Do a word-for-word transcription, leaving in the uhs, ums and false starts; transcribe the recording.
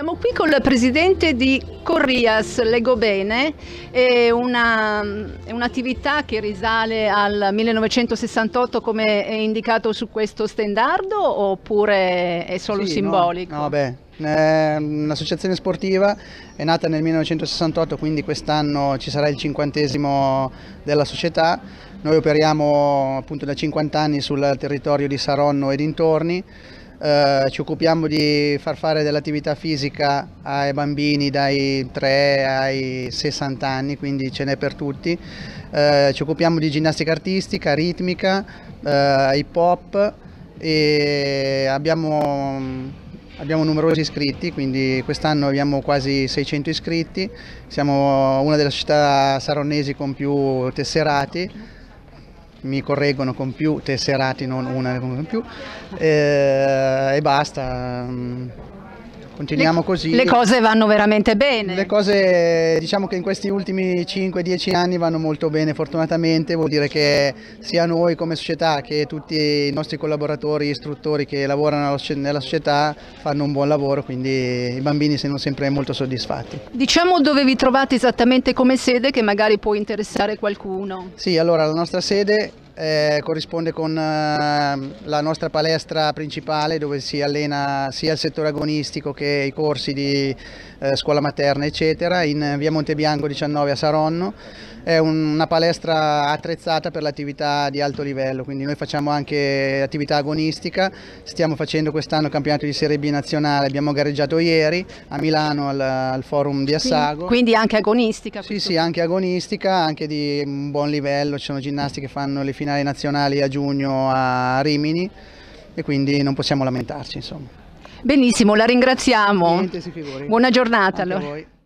Siamo qui con il presidente di Corrias, leggo bene, è un'attività che risale al millenovecentosessantotto come è indicato su questo stendardo oppure è solo sì, simbolico? No, no beh, è un'associazione sportiva, è nata nel millenovecentosessantotto, quindi quest'anno ci sarà il cinquantesimo della società. Noi operiamo appunto da cinquanta anni sul territorio di Saronno e dintorni. Uh, ci occupiamo di far fare dell'attività fisica ai bambini dai tre ai sessanta anni, quindi ce n'è per tutti. Uh, ci occupiamo di ginnastica artistica, ritmica, uh, hip hop e abbiamo, abbiamo numerosi iscritti, quindi quest'anno abbiamo quasi seicento iscritti. Siamo una delle società saronnesi con più tesserati. Mi correggono, con più tesserati, non una con più, e, e basta, continuiamo le, così. Le cose vanno veramente bene. Le cose, diciamo che in questi ultimi cinque dieci anni vanno molto bene, fortunatamente. Vuol dire che sia noi come società che tutti i nostri collaboratori, istruttori che lavorano nella società fanno un buon lavoro, quindi i bambini sono sempre molto soddisfatti. Diciamo dove vi trovate esattamente come sede, che magari può interessare qualcuno. Sì, allora la nostra sede Eh, corrisponde con eh, la nostra palestra principale, dove si allena sia il settore agonistico che i corsi di eh, scuola materna eccetera, in via Montebianco diciannove a Saronno. È un, una palestra attrezzata per l'attività di alto livello, quindi noi facciamo anche attività agonistica. Stiamo facendo quest'anno il campionato di Serie B nazionale, abbiamo gareggiato ieri a Milano al, al forum di Assago. Quindi anche agonistica? Sì, sì, anche agonistica, anche di un buon livello. Ci sono ginnasti che fanno le finali nazionali a giugno a Rimini e quindi non possiamo lamentarci, insomma. Benissimo, la ringraziamo. Niente, si figuri. Buona giornata Anche allora. a voi.